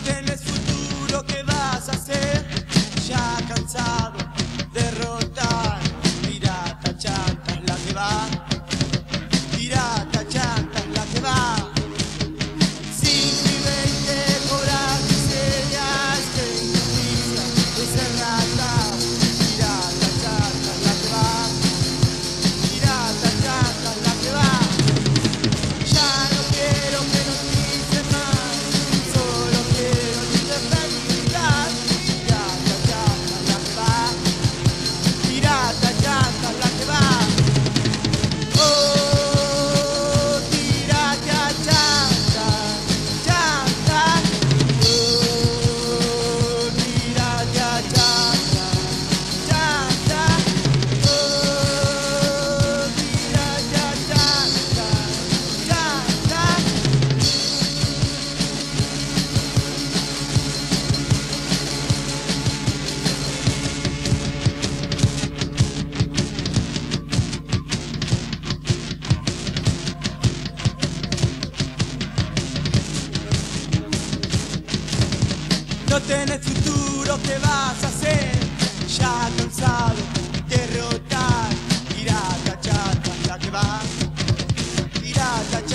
tenés futuro, ¿qué vas a hacer? Ya cansado de rotar. Pirata chanta es la que va. Pirata chanta es la que va. 5 y 20 horas de señas, que injusticia es ser rata. Pirata chanta es la que va. Pirata chanta es la que va. Ya no quiero que nos dicen más, solo quiero libertad. Pirata chanta es la que va. Pirata chanta es la que va. Oh, pirata chanta, chanta. Oh, pirata chanta, chanta. Oh, pirata chanta, chanta. No tenés futuro, ¿qué vas a hacer? Ya cansado de rotar. Pirata chata es la que va. Pirata